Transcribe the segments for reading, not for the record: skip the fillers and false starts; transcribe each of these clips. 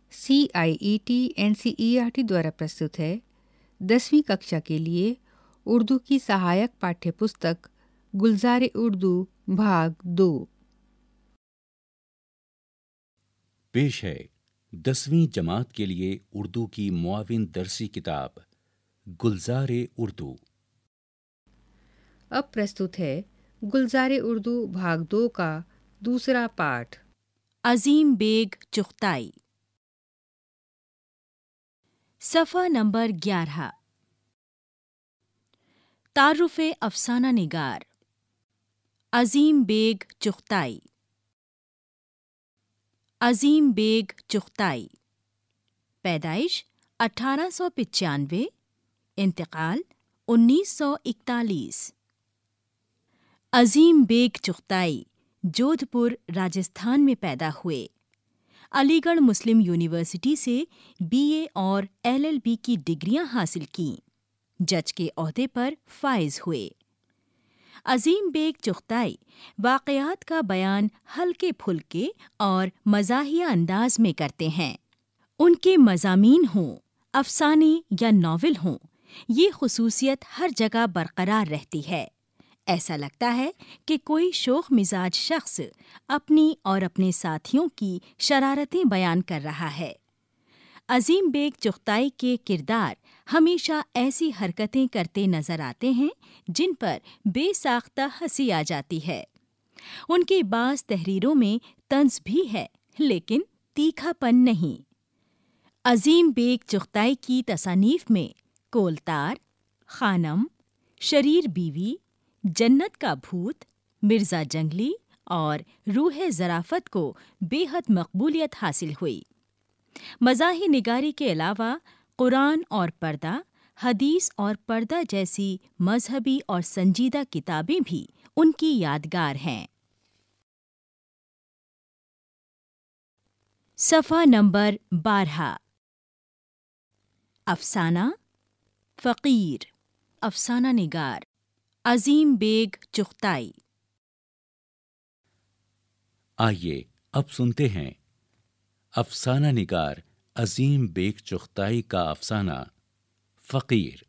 CIET NCERT द्वारा प्रस्तुत है 10वीं कक्षा के लिए उर्दू की सहायक पाठ्य पुस्तक गुलज़ार उर्दू भाग 2। पेश है 10वीं जमात के लिए उर्दू की मुआविन दरसी किताब गुलज़ार उर्दू। अब प्रस्तुत है गुलज़ार उर्दू भाग 2 का दूसरा पाठ। अजीम बेग चुग़ताई। सफ़ा नंबर 11। तारुफ़े अफ़साना निगार अजीम बेग चुग़ताई। अजीम बेग चुग़ताई पैदाइश 1895, इंतकाल 1941। अजीम बेग चुग़ताई जोधपुर, राजस्थान में पैदा हुए। अलीगढ़ मुस्लिम यूनिवर्सिटी से BA और LLB की डिग्रियां हासिल कीं। जज के ओहदे पर फाइज हुए। अजीम बेग चुग़ताई वाक़यात का बयान हल्के फुल्के और मज़ाहिया अंदाज में करते हैं। उनके मज़ामीन हों, अफ़साने या नावल हों, ये ख़ुसूसियत हर जगह बरकरार रहती है। ऐसा लगता है कि कोई शोख मिजाज शख्स अपनी और अपने साथियों की शरारतें बयान कर रहा है। अजीम बेग चुग़ताई के किरदार हमेशा ऐसी हरकतें करते नजर आते हैं जिन पर बेसाख्ता हंसी आ जाती है। उनकी बाज़ तहरीरों में तंज़ भी है, लेकिन तीखापन नहीं। अजीम बेग चुग़ताई की तसानीफ में कोलतार, खानम, शरीर बीवी, जन्नत का भूत, मिर्ज़ा जंगली और रूह ज़राफ़त को बेहद मकबूलियत हासिल हुई। मज़ाही निगारी के अलावा कुरान और पर्दा, हदीस और पर्दा जैसी मजहबी और संजीदा किताबें भी उनकी यादगार हैं। सफ़ा नंबर 12। अफ़साना फ़कीर अफ़साना निगार अजीम बेग चुग़ताई। आइए अब सुनते हैं अफ़साना निगार अजीम बेग चुग़ताई का अफ़साना फ़कीर।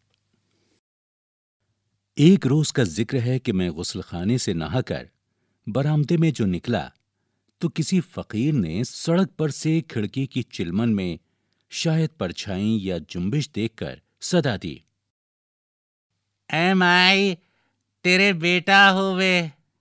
एक रोज़ का जिक्र है कि मैं गुस्लखाने से नहाकर बरामदे में जो निकला तो किसी फ़कीर ने सड़क पर से खिड़की की चिलमन में शायद परछाई या जुम्बिश देखकर सदा दी, ऐ माई तेरे बेटा होवे।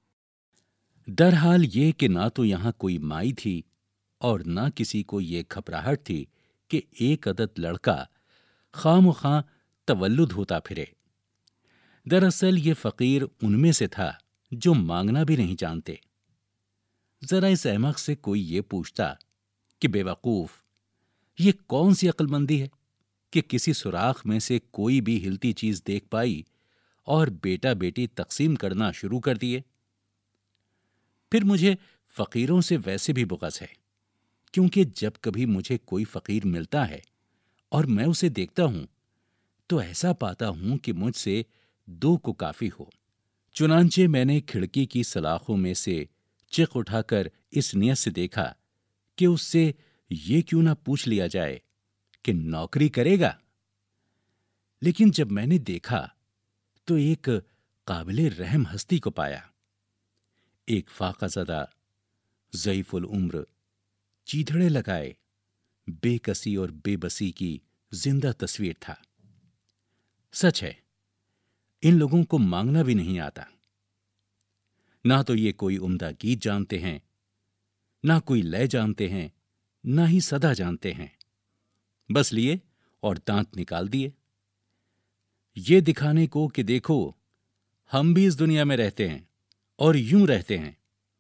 दरहाल ये कि ना तो यहां कोई माई थी और ना किसी को ये घबराहट थी कि एक अदद लड़का खामख्वाह तवल्लुद होता फिरे। दरअसल ये फ़कीर उनमें से था जो मांगना भी नहीं जानते। जरा इस अहमक से कोई ये पूछता कि बेवकूफ, ये कौन सी अक्लमंदी है कि किसी सुराख में से कोई भी हिलती चीज देख पाई और बेटा बेटी तकसीम करना शुरू कर दिए। फिर मुझे फकीरों से वैसे भी बुग़्ज़ है, क्योंकि जब कभी मुझे कोई फकीर मिलता है और मैं उसे देखता हूं तो ऐसा पाता हूं कि मुझसे दो को काफी हो। चुनांचे मैंने खिड़की की सलाखों में से चिक उठाकर इस नियत से देखा कि उससे ये क्यों ना पूछ लिया जाए कि नौकरी करेगा। लेकिन जब मैंने देखा तो एक काबिले रहम हस्ती को पाया। एक फाकाज़दा, ज़ईफ़ुल उम्र, चीथड़े लगाए, बेकसी और बेबसी की जिंदा तस्वीर था। सच है, इन लोगों को मांगना भी नहीं आता। ना तो ये कोई उम्दा गीत जानते हैं, ना कोई लय जानते हैं, ना ही सदा जानते हैं। बस लिए और दांत निकाल दिए, ये दिखाने को कि देखो हम भी इस दुनिया में रहते हैं और यूं रहते हैं।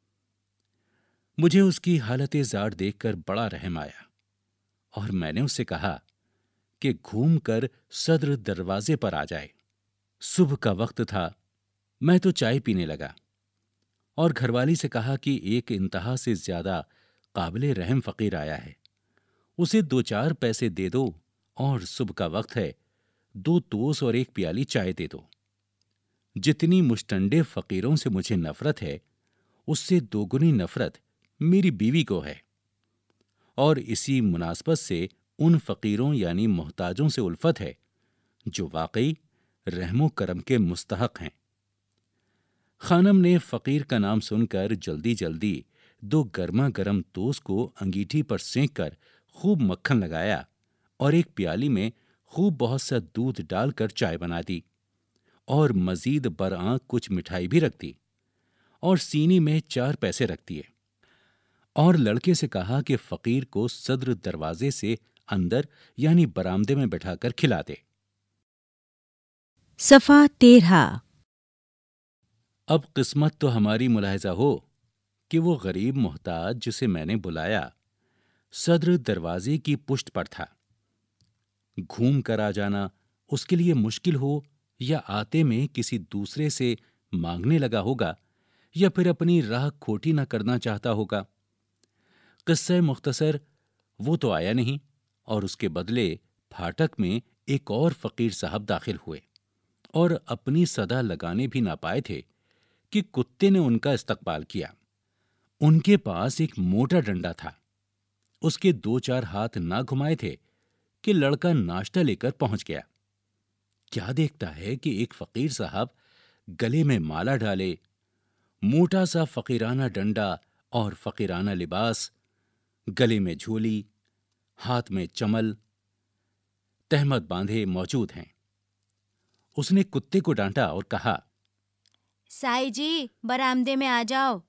मुझे उसकी हालत ज़ार देखकर बड़ा रहम आया और मैंने उससे कहा कि घूमकर सदर दरवाजे पर आ जाए। सुबह का वक्त था। मैं तो चाय पीने लगा और घरवाली से कहा कि एक इंतहा से ज्यादा काबिले रहम फकीर आया है, उसे 2-4 पैसे दे दो और सुबह का वक्त है, 2 तोस और 1 प्याली चाय दे दो। जितनी मुश्तंडे फकीरों से मुझे नफरत है, उससे दोगुनी नफरत मेरी बीवी को है और इसी मुनासबत से उन फकीरों यानी मोहताजों से उल्फत है जो वाकई रहमो करम के मुस्तहक हैं। खानम ने फकीर का नाम सुनकर जल्दी जल्दी 2 गर्मा गर्म तोस को अंगीठी पर सेंक कर खूब मक्खन लगाया और एक प्याली में खूब बहुत सा दूध डालकर चाय बना दी और मजीद बरआंक कुछ मिठाई भी रख दी और सीनी में 4 पैसे रख दिए और लड़के से कहा कि फकीर को सदर दरवाजे से अंदर यानी बरामदे में बैठाकर खिला दे। सफ़ा 13। अब किस्मत तो हमारी मुलाहिजा हो कि वो गरीब मोहताज जिसे मैंने बुलाया सदर दरवाजे की पुष्ट पर था। घूम कर आ जाना उसके लिए मुश्किल हो या आते में किसी दूसरे से मांगने लगा होगा या फिर अपनी राह खोटी न करना चाहता होगा। किस्सा मुख्तसर, वो तो आया नहीं और उसके बदले फाटक में एक और फकीर साहब दाखिल हुए और अपनी सदा लगाने भी ना पाए थे कि कुत्ते ने उनका इस्तकबाल किया। उनके पास एक मोटा डंडा था। उसके 2-4 हाथ ना घुमाए थे कि लड़का नाश्ता लेकर पहुंच गया। क्या देखता है कि एक फकीर साहब गले में माला डाले, मोटा सा फकीराना डंडा और फकीराना लिबास, गले में झोली, हाथ में चमल, तहमत बांधे मौजूद हैं। उसने कुत्ते को डांटा और कहा, साईं जी, बरामदे में आ जाओ।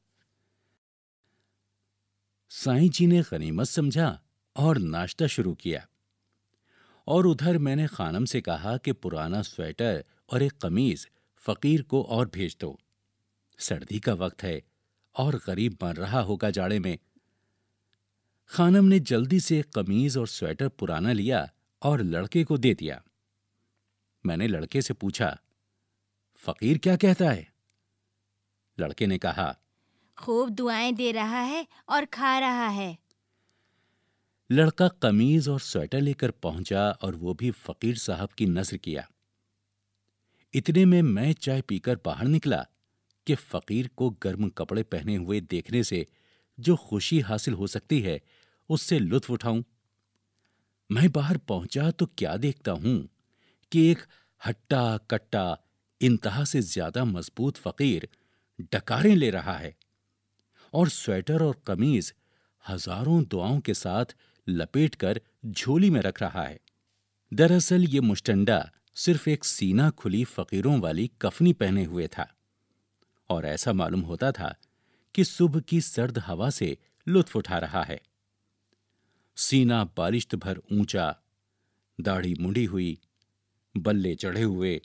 साईं जी ने गनीमत समझा और नाश्ता शुरू किया और उधर मैंने खानम से कहा कि पुराना स्वेटर और एक कमीज फकीर को और भेज दो। सर्दी का वक्त है और गरीब मर रहा होगा जाड़े में। खानम ने जल्दी से एक कमीज और स्वेटर पुराना लिया और लड़के को दे दिया। मैंने लड़के से पूछा, फकीर क्या कहता है? लड़के ने कहा, खूब दुआएं दे रहा है और खा रहा है। लड़का कमीज और स्वेटर लेकर पहुंचा और वो भी फकीर साहब की नज़र किया। इतने में मैं चाय पीकर बाहर निकला कि फकीर को गर्म कपड़े पहने हुए देखने से जो खुशी हासिल हो सकती है उससे लुत्फ उठाऊं। मैं बाहर पहुंचा तो क्या देखता हूं कि एक हट्टा कट्टा इंतहा से ज्यादा मजबूत फकीर डकारें ले रहा है और स्वेटर और कमीज हजारों दुआओं के साथ लपेटकर झोली में रख रहा है। दरअसल ये मुश्तंडा सिर्फ एक सीना खुली फकीरों वाली कफनी पहने हुए था और ऐसा मालूम होता था कि सुबह की सर्द हवा से लुत्फ उठा रहा है। सीना बालिश्त भर ऊंचा, दाढ़ी मुंडी हुई, बल्ले चढ़े हुए।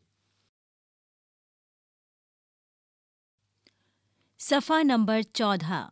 सफ़ा नंबर 14।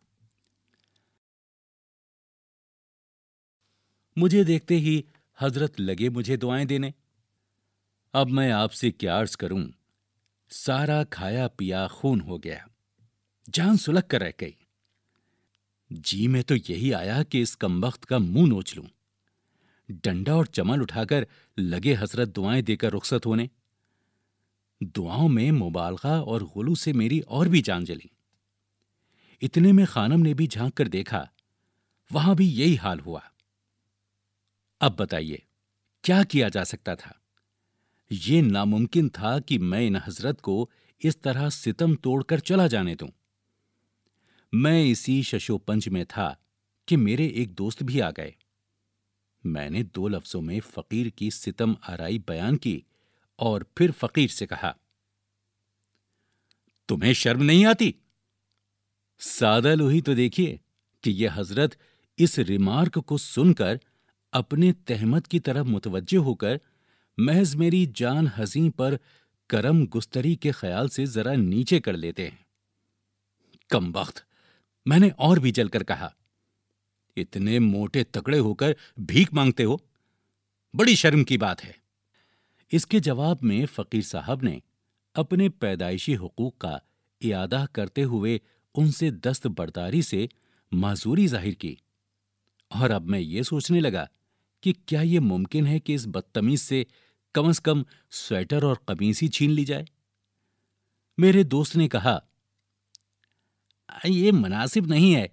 मुझे देखते ही हजरत लगे मुझे दुआएं देने। अब मैं आपसे क्या अर्ज करूं, सारा खाया पिया खून हो गया, जान सुलग कर रह गई। जी में तो यही आया कि इस कमबख्त का मुंह नोच लूं। डंडा और चमल उठाकर लगे हजरत दुआएं देकर रुखसत होने। दुआओं में मुबालगा और गुलू से मेरी और भी जान जली। इतने में खानम ने भी झांक कर देखा, वहां भी यही हाल हुआ। अब बताइए क्या किया जा सकता था? ये नामुमकिन था कि मैं इन हजरत को इस तरह सितम तोड़कर चला जाने दूं। मैं इसी शशोपंज में था कि मेरे एक दोस्त भी आ गए। मैंने 2 लफ्जों में फकीर की सितम आराई बयान की और फिर फकीर से कहा, तुम्हें शर्म नहीं आती? सादा लोही तो देखिए कि यह हजरत इस रिमार्क को सुनकर अपने तहमत की तरफ मुतवज्जे होकर महज मेरी जान हसीं पर करम गुस्तरी के ख्याल से जरा नीचे कर लेते हैं। कमबख्त, मैंने और भी जलकर कहा, इतने मोटे तगड़े होकर भीख मांगते हो, बड़ी शर्म की बात है। इसके जवाब में फकीर साहब ने अपने पैदाइशी हुकूक का इयादा करते हुए उनसे दस्तबरदारी से माजूरी जाहिर की और अब मैं ये सोचने लगा कि क्या यह मुमकिन है कि इस बदतमीज से कम कम स्वेटर और कमीज ही छीन ली जाए। मेरे दोस्त ने कहा, ये मुनासिब नहीं है,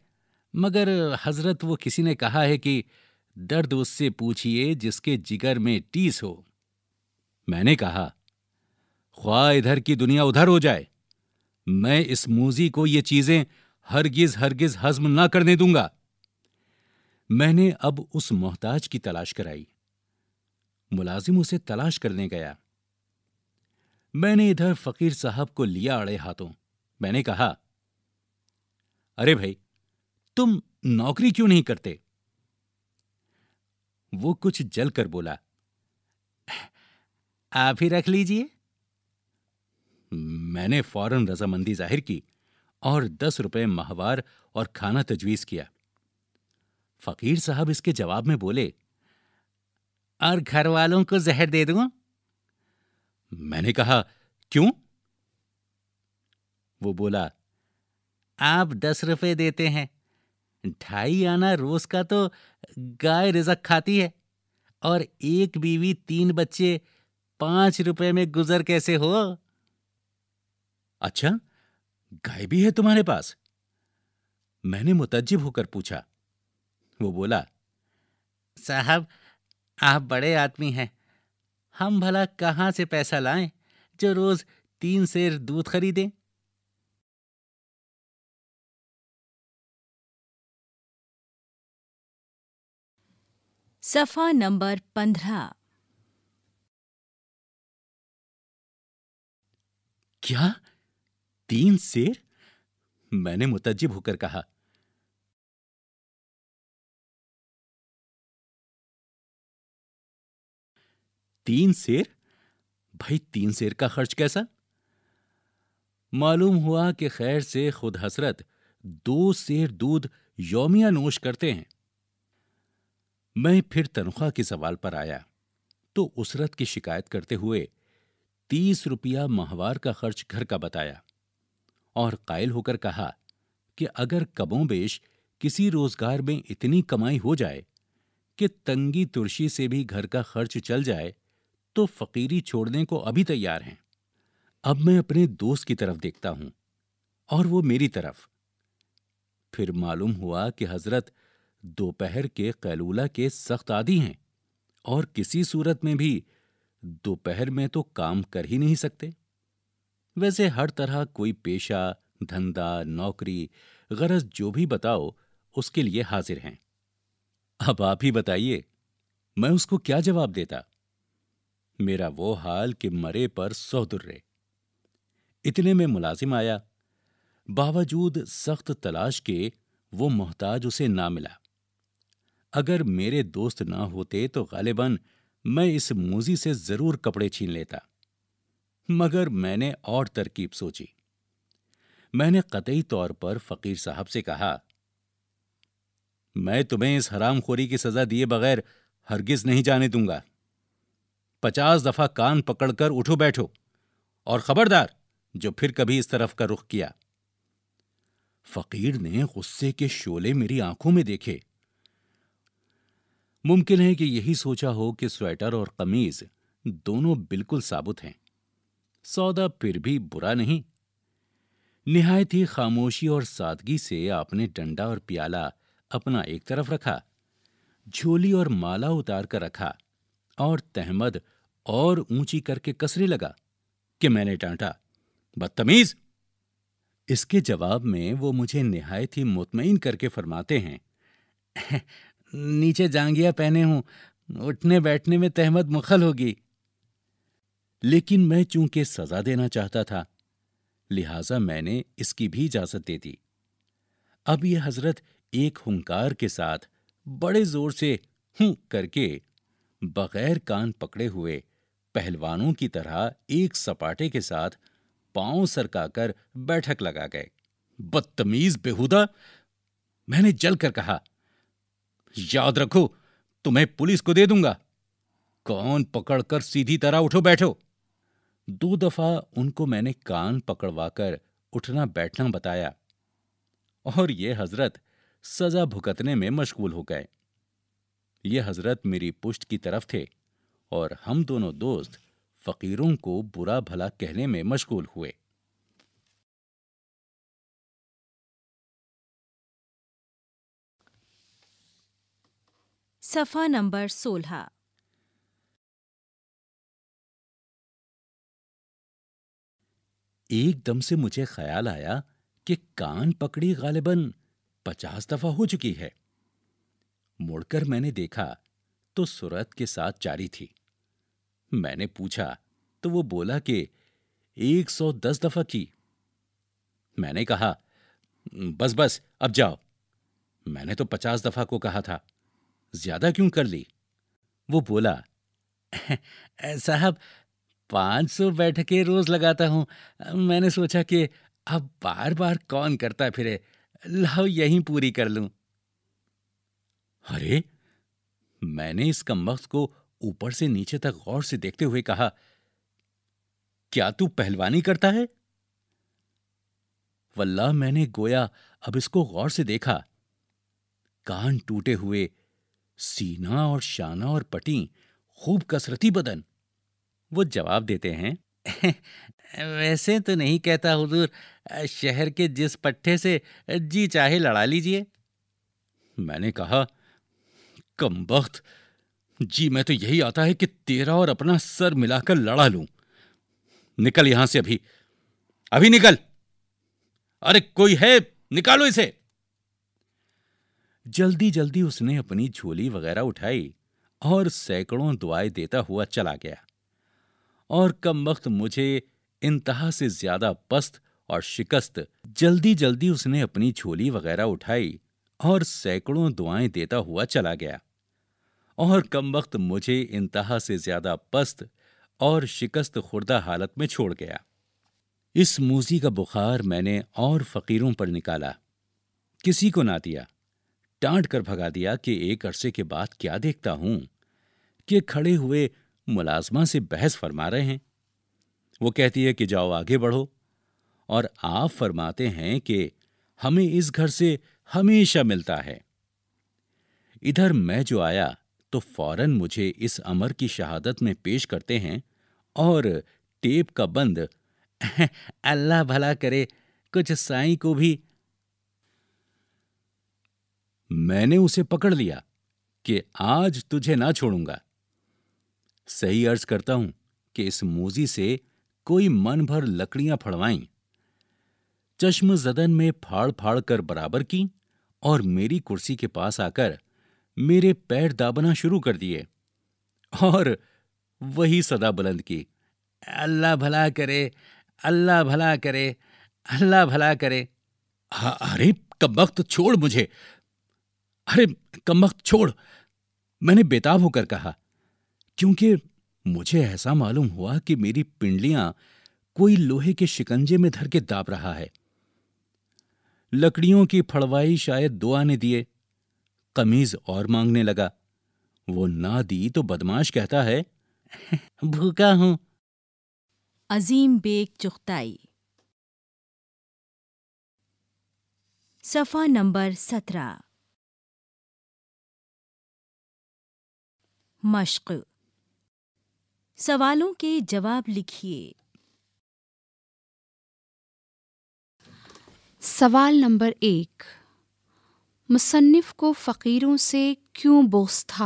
मगर हजरत, वो किसी ने कहा है कि दर्द उससे पूछिए जिसके जिगर में टीस हो। मैंने कहा, ख्वाह इधर की दुनिया उधर हो जाए, मैं इस मूजी को ये चीजें हरगिज हरगिज हजम ना करने दूंगा। मैंने अब उस मोहताज की तलाश कराई। मुलाजिम उसे तलाश करने गया। मैंने इधर फकीर साहब को लिया अड़े हाथों। मैंने कहा, अरे भाई, तुम नौकरी क्यों नहीं करते? वो कुछ जल कर बोला, आप ही रख लीजिए। मैंने फौरन रजामंदी जाहिर की और 10 रुपए माहवार और खाना तजवीज किया। फकीर साहब इसके जवाब में बोले, और घर वालों को जहर दे दूं? मैंने कहा, क्यों? वो बोला, आप 10 रुपए देते हैं, 2.5 आना रोज का तो गाय रिजक खाती है, और एक बीवी 3 बच्चे, 5 रुपए में गुजर कैसे हो? अच्छा, गाय भी है तुम्हारे पास? मैंने मुतज्जिब होकर पूछा। वो बोला, साहब, आप बड़े आदमी हैं, हम भला कहां से पैसा लाएं जो रोज 3 सेर दूध खरीदें? सफ़ा नंबर 15। क्या? 3 सेर? मैंने मुतज्जिब होकर कहा। 3 सेर? भाई, 3 सेर का खर्च कैसा? मालूम हुआ कि खैर से खुद हसरत 2 सेर दूध यौमिया नोश करते हैं। मैं फिर तनख्वाह के सवाल पर आया तो उसरत की शिकायत करते हुए 30 रुपया माहवार का खर्च घर का बताया और कायल होकर कहा कि अगर कबों-बेश किसी रोजगार में इतनी कमाई हो जाए कि तंगी तुर्शी से भी घर का खर्च चल जाए तो फकीरी छोड़ने को अभी तैयार हैं। अब मैं अपने दोस्त की तरफ देखता हूं और वो मेरी तरफ। फिर मालूम हुआ कि हजरत दोपहर के कैलूला के सख्त आदी हैं और किसी सूरत में भी दोपहर में तो काम कर ही नहीं सकते। वैसे हर तरह कोई पेशा, धंधा, नौकरी, गरज जो भी बताओ उसके लिए हाजिर हैं। अब आप ही बताइए, मैं उसको क्या जवाब देता? मेरा वो हाल कि मरे पर 100 दुर्रे। इतने में मुलाजिम आया। बावजूद सख्त तलाश के वो मोहताज उसे ना मिला। अगर मेरे दोस्त ना होते तो गालिबन मैं इस मूजी से जरूर कपड़े छीन लेता। मगर मैंने और तरकीब सोची। मैंने कतई तौर पर फकीर साहब से कहा, मैं तुम्हें इस हरामखोरी की सजा दिए बगैर हरगिज नहीं जाने दूंगा। 50 दफा कान पकड़कर उठो बैठो, और खबरदार जो फिर कभी इस तरफ का रुख किया। फकीर ने गुस्से के शोले मेरी आंखों में देखे। मुमकिन है कि यही सोचा हो कि स्वेटर और कमीज दोनों बिल्कुल साबुत हैं। सौदा फिर भी बुरा नहीं। निहायत ही खामोशी और सादगी से आपने डंडा और प्याला अपना एक तरफ रखा, झोली और माला उतार कर रखा और तहमद और ऊंची करके कसने लगा कि मैंने डांटा, बदतमीज। इसके जवाब में वो मुझे निहायत ही मुतमईन करके फरमाते हैं, नीचे जांगिया पहने हूं, उठने बैठने में तहमद मुखल होगी। लेकिन मैं चूंकि सजा देना चाहता था, लिहाजा मैंने इसकी भी इजाजत दे दी। अब ये हजरत एक हुंकार के साथ बड़े जोर से हूं करके बगैर कान पकड़े हुए पहलवानों की तरह एक सपाटे के साथ पांव सरकाकर बैठक लगा गए। बदतमीज बेहुदा, मैंने जलकर कहा, याद रखो, तुम्हें पुलिस को दे दूंगा। कान पकड़कर सीधी तरह उठो बैठो। 2 दफा उनको मैंने कान पकड़वाकर उठना बैठना बताया और ये हजरत सजा भुगतने में मशगूल हो गए। ये हजरत मेरी पुश्त की तरफ थे और हम दोनों दोस्त फकीरों को बुरा भला कहने में मशगूल हुए। सफ़ा नंबर 16। एकदम से मुझे ख्याल आया कि कान पकड़ी गालिबन 50 दफा हो चुकी है। मुड़कर मैंने देखा तो सूरत के साथ जारी थी। मैंने पूछा तो वो बोला कि 110 दफा की। मैंने कहा, बस बस अब जाओ। मैंने तो 50 दफा को कहा था, ज्यादा क्यों कर ली? वो बोला, साहब 500 बैठकें रोज लगाता हूं। मैंने सोचा कि अब बार बार कौन करता फिरे, लाओ यहीं पूरी कर लूं। अरे, मैंने इस कमबख्त को ऊपर से नीचे तक गौर से देखते हुए कहा, क्या तू पहलवानी करता है? वल्लाह मैंने गोया अब इसको गौर से देखा। कान टूटे हुए, सीना और शाना और पटी, खूब कसरती बदन। वो जवाब देते हैं, वैसे तो नहीं कहता हुजूर, शहर के जिस पट्टे से जी चाहे लड़ा लीजिए। मैंने कहा, कमबख्त, जी मैं तो यही आता है कि तेरा और अपना सर मिलाकर लड़ा लूं। निकल यहां से अभी, अभी निकल। अरे कोई है, निकालो इसे। जल्दी जल्दी उसने अपनी झोली वगैरह उठाई और सैकड़ों दुआएं देता हुआ चला गया। और कमबख्त मुझे इंतहा से ज्यादा पस्त और शिकस्त। जल्दी जल्दी उसने अपनी झोली वगैरह उठाई और सैकड़ों दुआएं देता हुआ चला गया। और कमबख्त मुझे इंतहा से ज्यादा पस्त और शिकस्त खुर्दा हालत में छोड़ गया। इस मूजी का बुखार मैंने और फकीरों पर निकाला, किसी को ना दिया। डांट कर भगा दिया कि एक अरसे के बाद क्या देखता हूं कि खड़े हुए मुलाजमा से बहस फरमा रहे हैं। वो कहती है कि जाओ आगे बढ़ो, और आप फरमाते हैं कि हमें इस घर से हमेशा मिलता है। इधर मैं जो आया तो फौरन मुझे इस अमर की शहादत में पेश करते हैं और टेप का बंद अल्लाह भला करे कुछ साईं को भी। मैंने उसे पकड़ लिया कि आज तुझे ना छोड़ूंगा। सही अर्ज करता हूं कि इस मूजी से कोई मन भर लकड़ियां फड़वाईं, चश्म जदन में फाड़ फाड़ कर बराबर की, और मेरी कुर्सी के पास आकर मेरे पैर दाबना शुरू कर दिए और वही सदा बुलंद की, अल्लाह भला करे, अल्लाह भला करे, अल्लाह भला करे। अरे कमबख्त छोड़ मुझे, अरे कमबख्त छोड़, मैंने बेताब होकर कहा, क्योंकि मुझे ऐसा मालूम हुआ कि मेरी पिंडलियां कोई लोहे के शिकंजे में धर के दाब रहा है। लकड़ियों की फड़वाई शायद 2 आने दिए। कमीज और मांगने लगा। वो ना दी तो बदमाश कहता है, भूखा हूं। अजीम बेग चुगताई। सफ़ा नंबर 17। मश्क। सवालों के जवाब लिखिए। सवाल नंबर 1, मुसन्निफ को फ़कीरों से क्यों बोस था?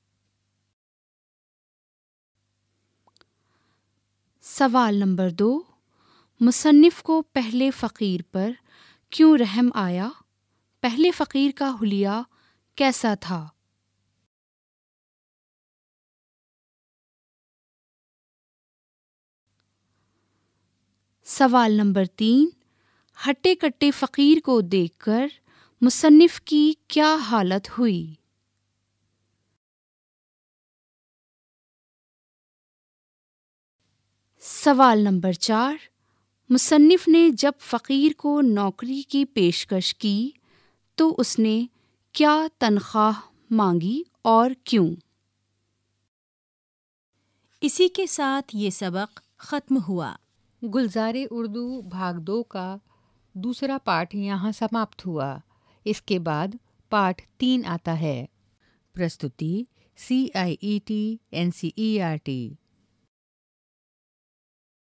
सवाल नंबर 2, मुसन्निफ को पहले फ़कीर पर क्यों रहम आया? पहले फ़कीर का हुलिया कैसा था? सवाल नंबर 3, हट्टे कट्टे फ़कीर को देखकर मुसन्निफ की क्या हालत हुई? सवाल नंबर 4, मुसन्निफ ने जब फ़कीर को नौकरी की पेशकश की तो उसने क्या तनख्वाह मांगी और क्यों? इसी के साथ ये सबक ख़त्म हुआ। गुलज़ारे उर्दू भाग 2 का दूसरा पाठ यहाँ समाप्त हुआ। इसके बाद पाठ 3 आता है। प्रस्तुति CIET NCERT।